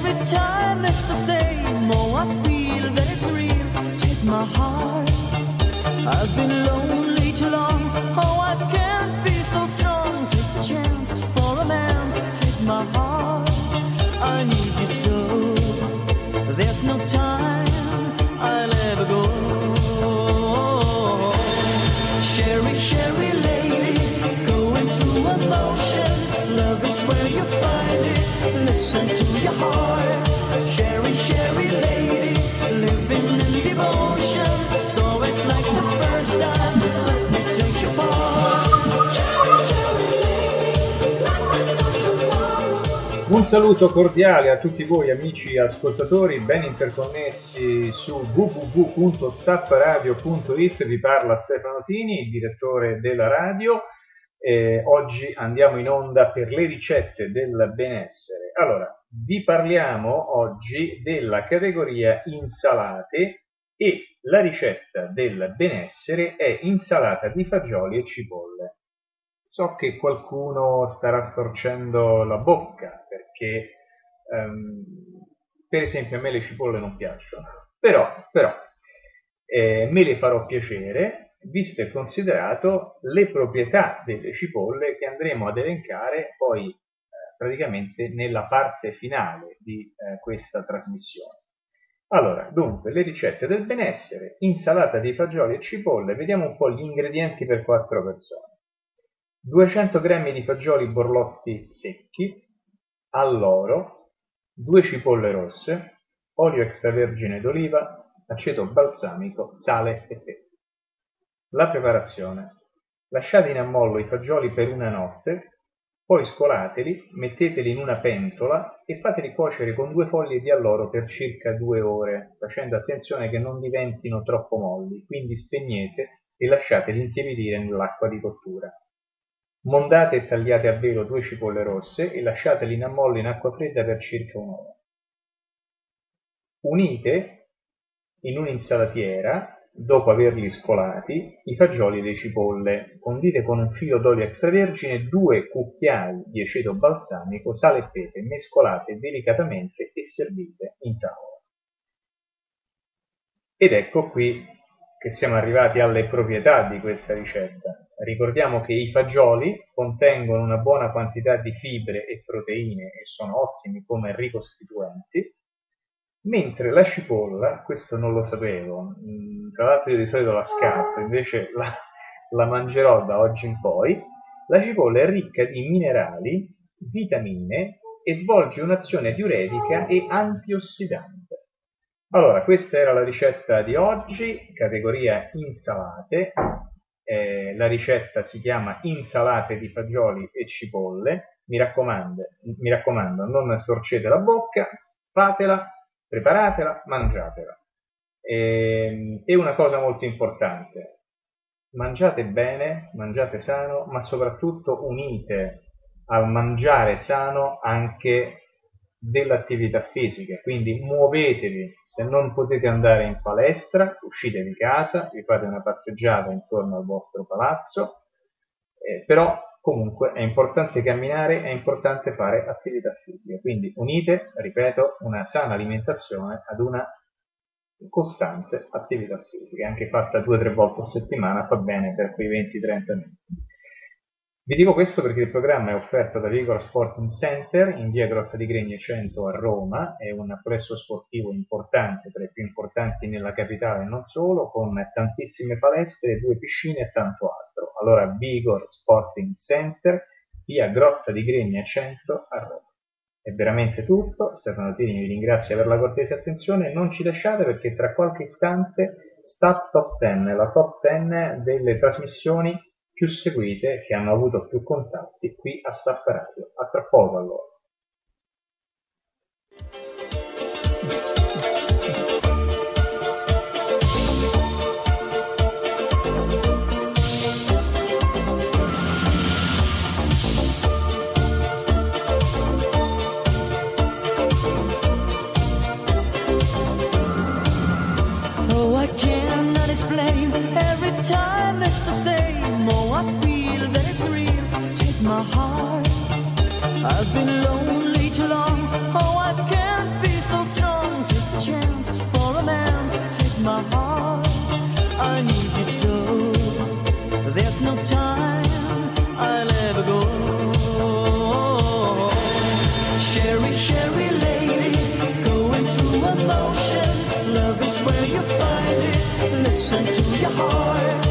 Every time it's the same. Oh, I feel that it's real. Take my heart. I've been lonely too long. Oh, I can't be so strong. Take the chance for a man. Take my heart. I need you so. There's no time I'll ever go. Sherry, Sherry lady, going through emotion. Love is where you find it. Listen to your heart. Sherry, Sherry lady, living in devotion. It's always like the first time. Let me take your part. Sherry, Sherry lady, like there's no tomorrow. Un saluto cordiale a tutti voi amici ascoltatori ben interconnessi su www.stappradio.it. Vi parla Stefano Tini, il direttore della radio. Oggi andiamo in onda per le ricette del benessere. Allora, vi parliamo oggi della categoria insalate e la ricetta del benessere è insalata di fagioli e cipolle. So che qualcuno starà storcendo la bocca perché, per esempio, a me le cipolle non piacciono, però me le farò piacere, visto e considerato le proprietà delle cipolle che andremo ad elencare poi praticamente nella parte finale di questa trasmissione. Allora, dunque, le ricette del benessere, insalata di fagioli e cipolle. Vediamo un po' gli ingredienti per 4 persone. 200 g di fagioli borlotti secchi, alloro, 2 cipolle rosse, olio extravergine d'oliva, aceto balsamico, sale e pepe. La preparazione. Lasciate in ammollo i fagioli per una notte, poi scolateli, metteteli in una pentola e fateli cuocere con 2 foglie di alloro per circa 2 ore, facendo attenzione che non diventino troppo molli, quindi spegnete e lasciateli intiepidire nell'acqua di cottura. Mondate e tagliate a velo 2 cipolle rosse e lasciateli in ammollo in acqua fredda per circa un'ora. Unite in un'insalatiera, dopo averli scolati, i fagioli e le cipolle. Condite con un filo d'olio extravergine, 2 cucchiai di aceto balsamico, sale e pepe, mescolate delicatamente e servite in tavola. Ed ecco qui che siamo arrivati alle proprietà di questa ricetta. Ricordiamo che i fagioli contengono una buona quantità di fibre e proteine e sono ottimi come ricostituenti, mentre la cipolla, questo non lo sapevo, tra l'altro io di solito la scarto, invece la mangerò da oggi in poi. La cipolla è ricca di minerali, vitamine e svolge un'azione diuretica e antiossidante. Allora, questa era la ricetta di oggi, categoria insalate. La ricetta si chiama insalate di fagioli e cipolle. Mi raccomando, non storcete la bocca, fatela, preparatela, mangiatela. E una cosa molto importante, mangiate bene, mangiate sano, ma soprattutto unite al mangiare sano anche dell'attività fisica, quindi muovetevi. Se non potete andare in palestra, uscite di casa, vi fate una passeggiata intorno al vostro palazzo, però comunque è importante camminare, è importante fare attività fisica, quindi unite, ripeto, una sana alimentazione ad una costante attività fisica, anche fatta 2 o 3 volte a settimana fa bene per quei 20-30 minuti. Vi dico questo perché il programma è offerto da Vigora Sporting Center in via Grotta di Gregna 100 a Roma, è un plesso sportivo importante, tra i più importanti nella capitale e non solo, con tantissime palestre, 2 piscine e tanto altro. Allora Vigor Sporting Center, via Grotta di Gregna 100 a Roma. È veramente tutto, Stefano Tini vi ringrazio per la cortese attenzione, non ci lasciate perché tra qualche istante sta Top 10, la Top 10 delle trasmissioni più seguite che hanno avuto più contatti qui a Stappa Radio. A tra poco allora. Oh, I cannot explain. Every time it's the same. Oh, I feel that it's real. Take my heart. I've been lonely too long. Oh, I can't be so strong, take the chance for a man to take my heart. I need you so, there's no time I'll ever go. Sherry, Sherry lady, going through emotion. Love is where you find it. Listen to your heart.